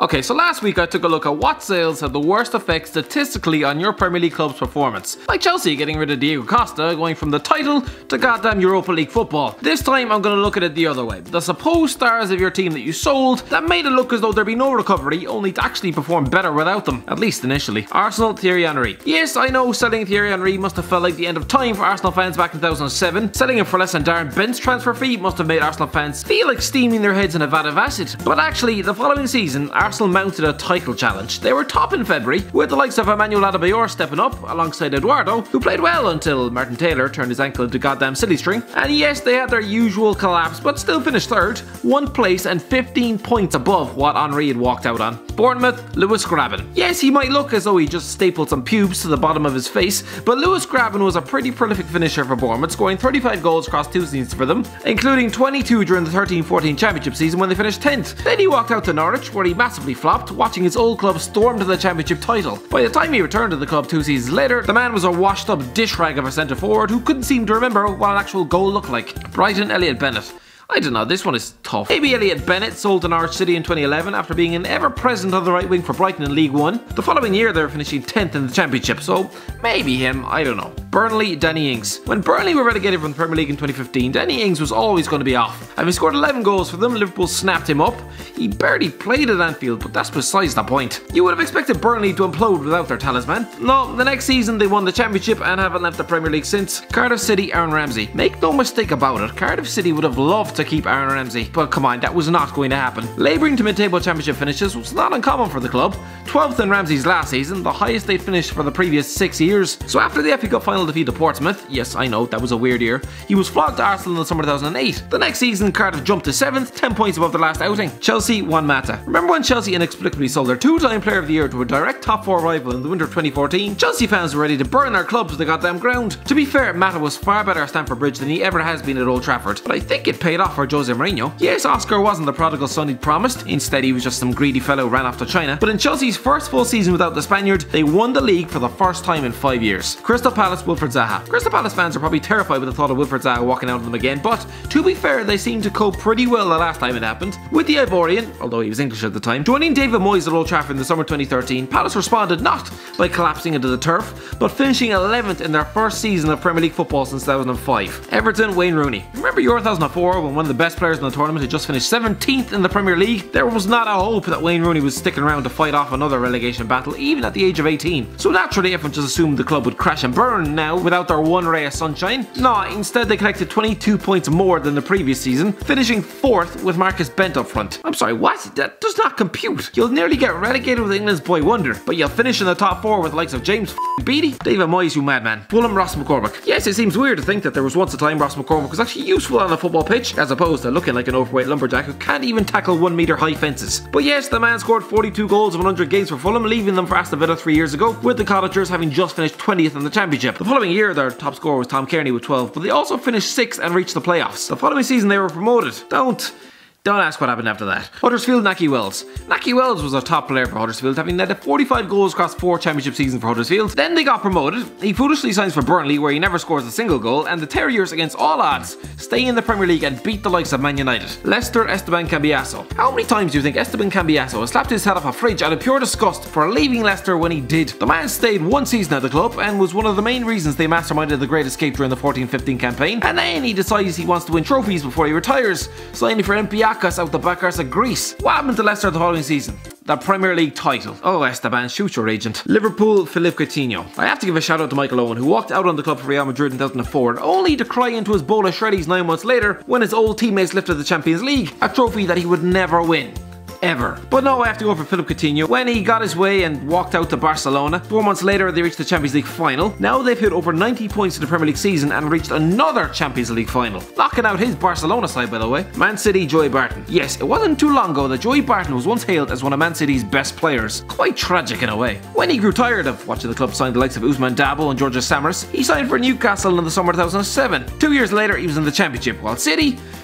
Okay, so last week I took a look at what sales had the worst effect statistically on your Premier League club's performance. Like Chelsea getting rid of Diego Costa, going from the title to goddamn Europa League football. This time I'm going to look at it the other way. The supposed stars of your team that you sold that made it look as though there'd be no recovery, only to actually perform better without them, at least initially. Arsenal, Thierry Henry. Yes, I know selling Thierry Henry must have felt like the end of time for Arsenal fans back in 2007. Selling him for less than Darren Bent's transfer fee must have made Arsenal fans feel like steaming their heads in a vat of acid. But actually, the following season, Arsenal mounted a title challenge. They were top in February, with the likes of Emmanuel Adebayor stepping up alongside Eduardo, who played well until Martin Taylor turned his ankle into goddamn silly string. And yes, they had their usual collapse, but still finished third, 1 place and 15 points above what Henry had walked out on. Bournemouth, Lewis Graben. Yes, he might look as though he just stapled some pubes to the bottom of his face, but Lewis Graben was a pretty prolific finisher for Bournemouth, scoring 35 goals across 2 seasons for them, including 22 during the 13-14 championship season when they finished 10th. Then he walked out to Norwich, where he massively flopped, watching his old club storm to the championship title. By the time he returned to the club 2 seasons later, the man was a washed up dish rag of a centre forward who couldn't seem to remember what an actual goal looked like. Brighton, Elliot Bennett. I don't know, this one is tough. Maybe Elliot Bennett sold to Norwich City in 2011 after being an ever-present on the right wing for Brighton in League One. The following year they were finishing 10th in the Championship, so maybe him, I don't know. Burnley, Danny Ings. When Burnley were relegated from the Premier League in 2015, Danny Ings was always going to be off. Having scored 11 goals for them, Liverpool snapped him up. He barely played at Anfield, but that's besides the point. You would have expected Burnley to implode without their talisman. No, the next season they won the Championship and haven't left the Premier League since. Cardiff City, Aaron Ramsey. Make no mistake about it, Cardiff City would have loved to keep Aaron Ramsey. But come on, that was not going to happen. Labouring to mid-table championship finishes was not uncommon for the club. 12th in Ramsey's last season, the highest they'd finished for the previous 6 years. So after the FA Cup final defeat to Portsmouth, yes I know, that was a weird year, he was flogged to Arsenal in the summer 2008. The next season, Cardiff jumped to 7th, 10 points above their last outing. Chelsea, Juan Mata. Remember when Chelsea inexplicably sold their 2-time Player of the Year to a direct top 4 rival in the winter of 2014? Chelsea fans were ready to burn their clubs to the goddamn ground. To be fair, Mata was far better at Stamford Bridge than he ever has been at Old Trafford, but I think it paid off for Jose Mourinho. Yes, Oscar wasn't the prodigal son he'd promised, instead he was just some greedy fellow who ran off to China, but in Chelsea's first full season without the Spaniard, they won the league for the first time in 5 years. Crystal Palace, Wilfried Zaha. Crystal Palace fans are probably terrified with the thought of Wilfried Zaha walking out on them again, but to be fair, they seemed to cope pretty well the last time it happened. With the Ivorian, although he was English at the time, joining David Moyes at Old Trafford in the summer 2013, Palace responded not by collapsing into the turf, but finishing 11th in their first season of Premier League football since 2005. Everton, Wayne Rooney. Remember Euro 2004 when one of the best players in the tournament had just finished 17th in the Premier League? There was not a hope that Wayne Rooney was sticking around to fight off another relegation battle, even at the age of 18. So naturally everyone just assumed the club would crash and burn now without their one ray of sunshine. No, instead they collected 22 points more than the previous season, finishing 4th with Marcus Bent up front. I'm sorry, what? That does not compute. You'll nearly get relegated with England's boy wonder, but you'll finish in the top 4 with the likes of James Beattie, David Moyes, you madman. Fulham, Ross McCormick. Yes, it seems weird to think that there was once a time Ross McCormick was actually useful on a football pitch, as opposed to looking like an overweight lumberjack who can't even tackle 1 metre high fences. But yes, the man scored 42 goals in 100 games for Fulham, leaving them for Aston Villa 3 years ago, with the Cottagers having just finished 20th in the Championship. The following year, their top scorer was Tom Kearney with 12, but they also finished 6th and reached the playoffs. The following season, they were promoted. Don't ask what happened after that. Huddersfield, Nahki Wells. Nahki Wells was a top player for Huddersfield, having netted 45 goals across 4 championship seasons for Huddersfield. Then they got promoted. He foolishly signs for Burnley, where he never scores a single goal, and the Terriers, against all odds, stay in the Premier League and beat the likes of Man United. Leicester, Esteban Cambiaso. How many times do you think Esteban Cambiaso has slapped his head off a fridge out of pure disgust for leaving Leicester when he did? The man stayed 1 season at the club and was one of the main reasons they masterminded the Great Escape during the 14-15 campaign, and then he decides he wants to win trophies before he retires, signing for Olympiacos out the back of Greece. What happened to Leicester the following season? The Premier League title. Oh, Esteban, shoot your agent. Liverpool, Philippe Coutinho. I have to give a shout out to Michael Owen, who walked out on the club for Real Madrid in 2004, only to cry into his bowl of shreddies 9 months later when his old teammates lifted the Champions League, a trophy that he would never win. Ever. But no, I have to go for Philippe Coutinho. When he got his way and walked out to Barcelona, 4 months later they reached the Champions League final. Now they've hit over 90 points in the Premier League season and reached another Champions League final, knocking out his Barcelona side, by the way. Man City, Joey Barton. Yes, it wasn't too long ago that Joey Barton was once hailed as one of Man City's best players. Quite tragic in a way. When he grew tired of watching the club sign the likes of Ousmane Dabo and Georges Samaras, he signed for Newcastle in the summer 2007. 2 years later he was in the Championship, while City,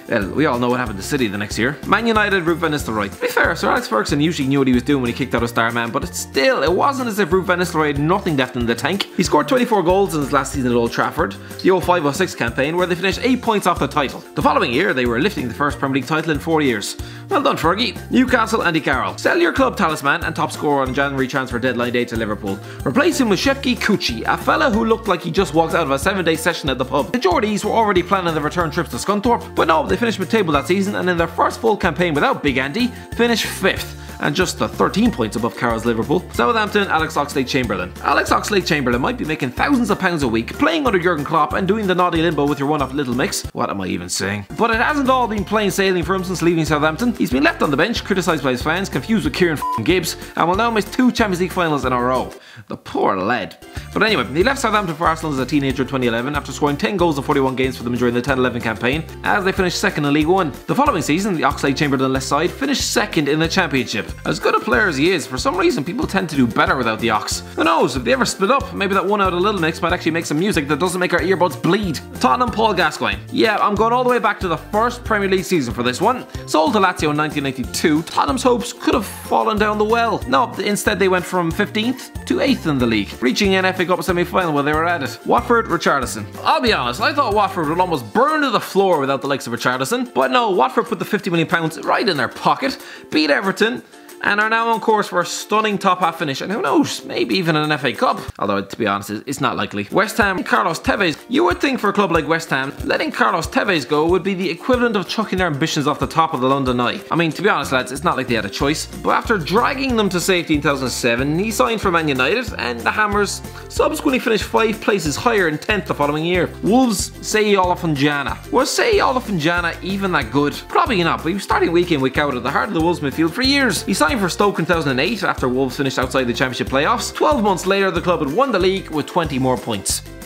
Well, we all know what happened to City the next year. Man United, Ruud van Nistelrooy. To be fair, Sir Alex Ferguson usually knew what he was doing when he kicked out a star man, but it wasn't as if Ruud van Nistelrooy had nothing left in the tank. He scored 24 goals in his last season at Old Trafford, the 05-06 campaign, where they finished 8 points off the title. The following year, they were lifting the first Premier League title in 4 years. Well done, Fergie. Newcastle, Andy Carroll. Sell your club talisman and top scorer on January transfer deadline day to Liverpool. Replace him with Shefki Kucci, a fella who looked like he just walked out of a 7-day session at the pub. The Geordies were already planning the return trips to Scunthorpe, but no, they finished mid-table that season and in their first full campaign without Big Andy, finished 5th. And just 13 points above Carroll's Liverpool. Southampton, Alex Oxlade-Chamberlain. Alex Oxlade-Chamberlain might be making thousands of pounds a week, playing under Jurgen Klopp and doing the naughty limbo with your one-off Little Mix. What am I even saying? But it hasn't all been plain sailing for him since leaving Southampton. He's been left on the bench, criticised by his fans, confused with Kieran Gibbs, and will now miss 2 Champions League finals in a row. The poor lad. But anyway, he left Southampton for Arsenal as a teenager in 2011 after scoring 10 goals in 41 games for them during the 10-11 campaign, as they finished second in League One. The following season, the Oxlade-Chamberlain-less side finished second in the Championship. As good a player as he is, for some reason people tend to do better without the Ox. Who knows, if they ever split up, maybe that one out of Little Mix might actually make some music that doesn't make our earbuds bleed. Tottenham, Paul Gascoigne. Yeah, I'm going all the way back to the first Premier League season for this one. Sold to Lazio in 1992, Tottenham's hopes could have fallen down the well. No, instead they went from 15th to 8th in the league, reaching an FA Cup semi-final while they were at it. Watford, Richarlison. I'll be honest, I thought Watford would almost burn to the floor without the likes of Richarlison, but no, Watford put the £50 million right in their pocket, beat Everton, and are now on course for a stunning top half finish, and who knows, maybe even an FA Cup. Although, to be honest, it's not likely. West Ham, Carlos Tevez. You would think for a club like West Ham, letting Carlos Tevez go would be the equivalent of chucking their ambitions off the top of the London Eye. I mean, to be honest lads, it's not like they had a choice, but after dragging them to safety in 2007, he signed for Man United, and the Hammers subsequently finished 5 places higher in 10th the following year. Wolves, Seyi Olofinjana. Was Seyi Olofinjana even that good? Probably not, but he was starting week in, week out at the heart of the Wolves midfield for years. He signed for Stoke in 2008 after Wolves finished outside the Championship playoffs. 12 months later, the club had won the league with 20 more points.